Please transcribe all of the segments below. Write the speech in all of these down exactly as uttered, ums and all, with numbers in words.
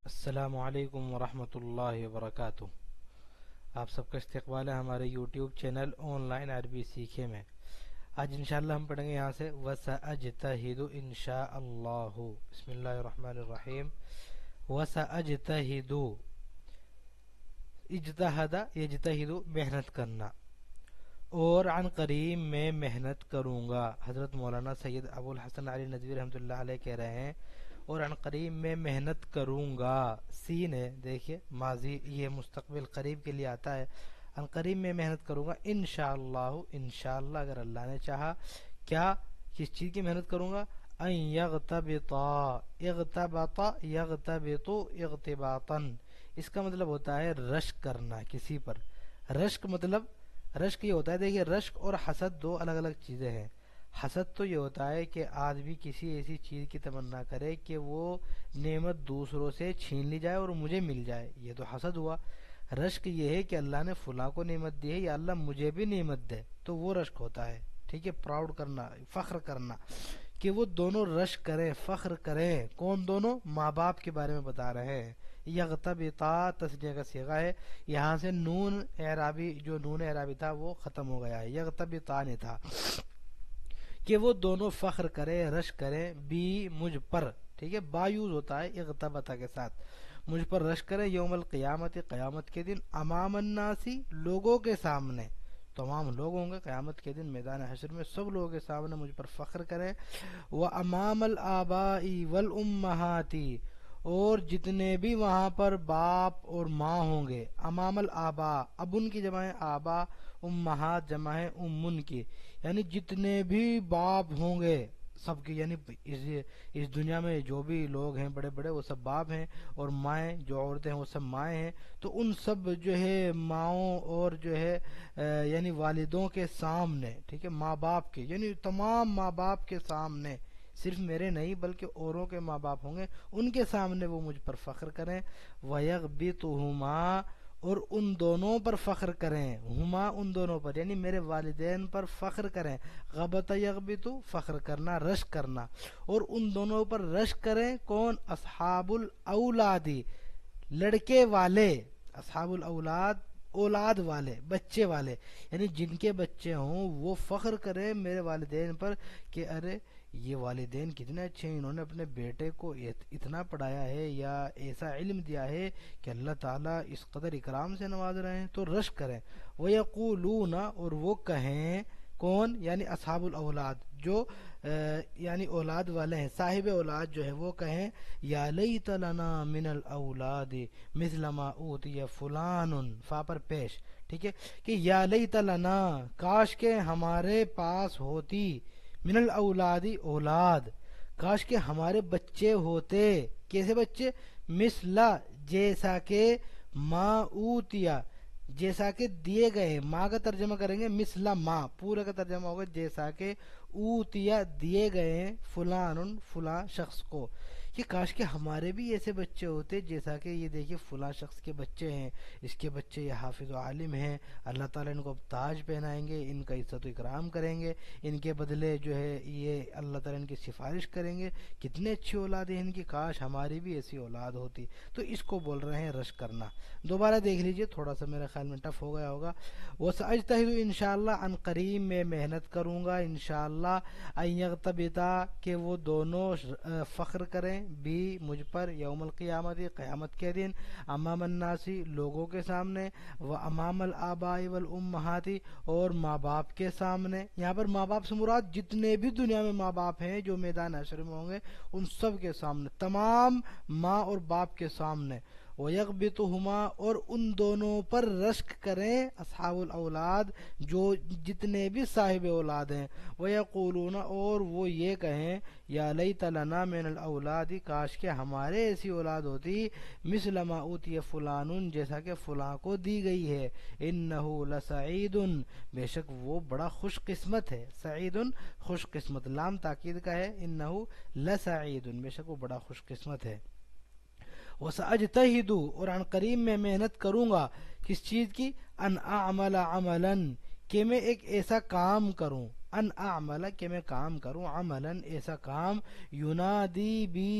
السلام علیکم ورحمۃ اللہ وبرکاتہ۔ آپ سب کا استقبال ہے ہمارے یوٹیوب چینل آن لائن عربی سیکھے میں۔ آج انشاءاللہ ہم پڑھیں گے یہاں سے وَسَأَجْتَهِدُ إِنشَاءَ اللَّهُ۔ بسم اللہ الرحمن الرحیم۔ وَسَأَجْتَهِدُ، اجتہد یجتہد محنت کرنا، اور عن قریب میں محنت کروں گا۔ حضرت مولانا سید ابو الحسن علی ندوی رحمۃ اللہ علیہ کہہ رہے ہیں اور عن قریب میں محنت کروں گا، سین ہے، دیکھیے ماضی، یہ مستقبل قریب کے لیے آتا ہے۔ عن قریب میں محنت کروں گا انشاءاللہ، انشاءاللہ اگر اللہ نے چاہا۔ کیا، کس چیز کی محنت کروں گا؟ ان یغتبطا، اغتبط یغتبط اغتباطا، اس کا مطلب ہوتا ہے رشک کرنا کسی پر۔ رشک مطلب، رشک یہ ہوتا ہے، دیکھیے رشک اور حسد دو الگ الگ چیزیں ہیں۔ حسد تو یہ ہوتا ہے کہ آدمی کسی ایسی چیز کی تمنا کرے کہ وہ نعمت دوسروں سے چھین لی جائے اور مجھے مل جائے، یہ تو حسد ہوا۔ رشک یہ ہے کہ اللہ نے فلاں کو نعمت دی ہے، یا اللہ مجھے بھی نعمت دے، تو وہ رشک ہوتا ہے۔ ٹھیک ہے، پراؤڈ کرنا، فخر کرنا، کہ وہ دونوں رشک کریں، فخر کریں۔ کون دونوں؟ ماں باپ کے بارے میں بتا رہے ہیں۔ یغتبطا تسنیہ کا صیغہ ہے، یہاں سے نون اعرابی، جو نون اعرابی تھا وہ ختم ہو گیا ہے، یغتبطا نہیں تھا، کہ وہ دونوں فخر کرے، رشک کرے، بی مجھ پر۔ ٹھیک ہے، با یوز ہوتا ہے اغتبطا کے ساتھ، مجھ پر رشک کرے، یوم القیامت، قیامت کے دن، امام الناسی، لوگوں کے سامنے، تمام لوگ ہوں گے قیامت کے دن میدان حشر میں، سب لوگوں کے سامنے مجھ پر فخر کریں۔ و امام الآباء والامہات، اور جتنے بھی وہاں پر باپ اور ماں ہوں گے، امام الآباء، اب ان کی جمع ہے آبا، امہات جمع ہے امن کی، یعنی جتنے بھی باپ ہوں گے سب کی، یعنی اس اس دنیا میں جو بھی لوگ ہیں بڑے بڑے وہ سب باپ ہیں، اور مائیں جو عورتیں ہیں وہ سب مائیں ہیں، تو ان سب جو ہے ماؤں اور جو ہے یعنی والدوں کے سامنے، ٹھیک ہے، ماں باپ کے، یعنی تمام ماں باپ کے سامنے، صرف میرے نہیں بلکہ اوروں کے ماں باپ ہوں گے، ان کے سامنے وہ مجھ پر فخر کریں۔ وَيَغْبِطُهُمَا، اور ان دونوں پر فخر کریں، ہما ان دونوں پر، یعنی میرے والدین پر فخر کریں۔ غبط یغبط فخر کرنا، رشک کرنا، اور ان دونوں پر رشک کریں۔ کون؟ اصحاب الاولادی، لڑکے والے، اصحاب الاولاد، اولاد والے، بچے والے، یعنی جن کے بچے ہوں وہ فخر کریں میرے والدین پر کہ ارے یہ والدین کتنے اچھے ہیں، انہوں نے اپنے بیٹے کو اتنا پڑھایا ہے یا ایسا علم دیا ہے کہ اللہ تعالیٰ اس قدر اکرام سے نواز رہے ہیں، تو رشک کریں۔ وَيَقُولُونَ، اور وہ کہیں، کون؟ یعنی اصحاب الاولاد، جو یعنی اولاد والے ہیں، صاحب اولاد جو ہے وہ کہیں یا لیت لنا من الاولاد مثل ما اوتی فلان، فا پر پیش، ٹھیک ہے، کہ یا لیت لنا، کاش کہ ہمارے پاس ہوتی، من الاولاد اولاد، کاش کہ ہمارے بچے ہوتے، کیسے بچے؟ مثلا، جیسا کہ، ما اوتیا، جیسا کہ دیے گئے، ماں کا ترجمہ کریں گے مثلا ماں، پورا کا ترجمہ ہوگا جیسا کہ اوتیا دیے گئے، فلان فلاں شخص کو، کہ کاش کہ ہمارے بھی ایسے بچے ہوتے جیسا کہ یہ دیکھیے فلاں شخص کے بچے ہیں، اس کے بچے یہ حافظ و عالم ہیں، اللہ تعالیٰ ان کو اب تاج پہنائیں گے، ان کا عزت و اکرام کریں گے، ان کے بدلے جو ہے یہ اللہ تعالیٰ ان کی سفارش کریں گے، کتنے اچھی اولاد ہیں ان کی، کاش ہماری بھی ایسی اولاد ہوتی۔ تو اس کو بول رہے ہیں رشک کرنا۔ دوبارہ دیکھ لیجئے، تھوڑا سا میرے خیال میں ٹف ہو گیا ہوگا۔ وَسَأَجْتَهِدُ انشاءاللہ، ان قریب میں محنت کروں گا انشاءاللہ، ان یغتبطا، کہ وہ دونوں فخر کریں، بھی مجھ پر، یوم القیامت قیامت کے دن، امام الناسی لوگوں کے سامنے، و امام الآباء والامہات، اور ماں باپ کے سامنے۔ یہاں پر ماں باپ سے مراد جتنے بھی دنیا میں ماں باپ ہیں جو میدان حشر میں ہوں گے ان سب کے سامنے، تمام ماں اور باپ کے سامنے۔ وَيَغْبِطُهُمَا، اور ان دونوں پر رشک کریں، اصحاب الاولاد، جو جتنے بھی صاحب اولاد ہیں۔ وَيَقُولُونَ، اور وہ یہ کہیں، یا لیت لنا من الاولاد، کاش کہ ہمارے ایسی اولاد ہوتی، مثل ما اوتی فلان، جیسا کہ فلاں کو دی گئی ہے، انہ لسعید، بے شک وہ بڑا خوش قسمت ہے، سعید خوش قسمت، لام تاکید کا ہے، انہ لسعید، بے شک وہ بڑا خوش قسمت ہے۔ وَسَأَجْتَهِدُ، اور عن قریب میں محنت کروں گا، کس چیز کی؟ ان اعمل عملا، کہ میں ایک ایسا کام کروں، ان اعمل، کہ میں کام کروں، عملا ایسا کام، ینادی بی،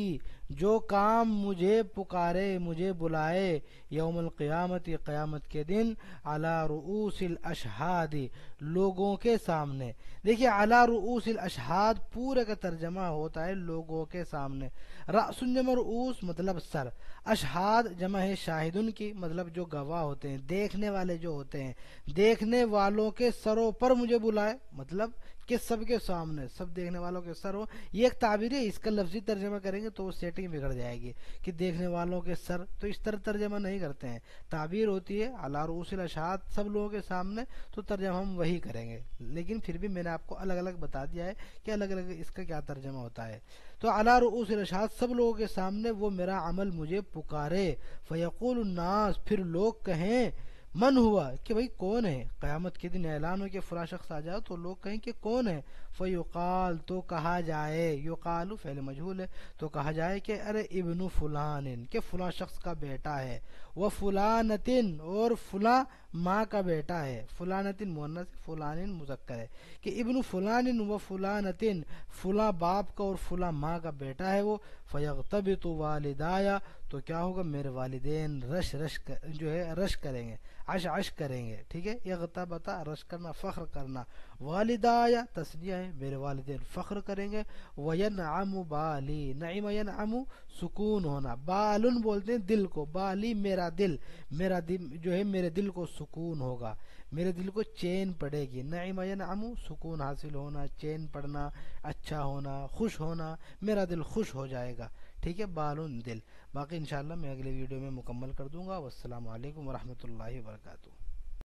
جو کام مجھے پکارے مجھے بلائے یوم القیامت قیامت کے دن علی رؤوس الاشہاد لوگوں کے سامنے. دیکھیے علی رؤوس الاشہاد پورے کا ترجمہ ہوتا ہے لوگوں کے سامنے. رأس جمع رؤوس مطلب سر، اشہاد جمع ہے شاہدن کی مطلب جو گواہ ہوتے ہیں، دیکھنے والے جو ہوتے ہیں، دیکھنے والوں کے سروں پر مجھے بلائے مطلب کہ سب کے سامنے سب دیکھنے والوں کے سر ہو. یہ ایک تعبیر ہے، اس کا لفظی ترجمہ کریں گے تو وہ سیٹنگ بگڑ جائے گی کہ دیکھنے والوں کے سر، تو اس طرح ترجمہ نہیں کرتے ہیں. تعبیر ہوتی ہے علی رؤوس الاشہاد سب لوگوں کے سامنے، تو ترجمہ ہم وہی کریں گے. لیکن پھر بھی میں نے آپ کو الگ الگ بتا دیا ہے کہ الگ الگ اس کا کیا ترجمہ ہوتا ہے. تو علی رؤوس الاشہاد سب لوگوں کے سامنے وہ میرا عمل مجھے پکارے. فیقول الناس پھر لوگ کہیں من ہوا کہ بھئی کون ہے. قیامت کے دن اعلان ہو کہ فلاں شخص آ جاؤ تو لوگ کہیں کہ کون ہے. فیقال تو کہا جائے، یقال فعل مجہول ہے تو کہا جائے کہ ارے ابن فلان کہ فلاں شخص کا بیٹا ہے. وہ فلانتن اور فلاں ماں کا بیٹا ہے. فلانتن مؤنث فلان مذکر ہے کہ ابن فلان و فلانتن فلاں باپ کا اور فلاں ماں کا بیٹا ہے وہ. فیغتبط والدایا تو کیا ہوگا میرے والدین رش رش جو ہے رش کریں گے، عش عش کریں گے. ٹھیک ہے، یغتبطا رش کرنا فخر کرنا، والدایا تسنیہ ہے میرے والدین فخر کریں گے. وینعم بالی نعم ینعم سکون ہونا، بالن بولتے ہیں دل کو، بالی میرا دل، میرا دل جو ہے میرے دل کو سکون ہوگا، میرے دل کو چین پڑے گی. نعم ینعم سکون حاصل ہونا، چین پڑنا، اچھا ہونا، خوش ہونا، میرا دل خوش ہو جائے گا. ٹھیک ہے، بالن دل. باقی انشاءاللہ میں اگلے ویڈیو میں مکمل کر دوں گا. والسلام علیکم ورحمۃ اللہ وبرکاتہ.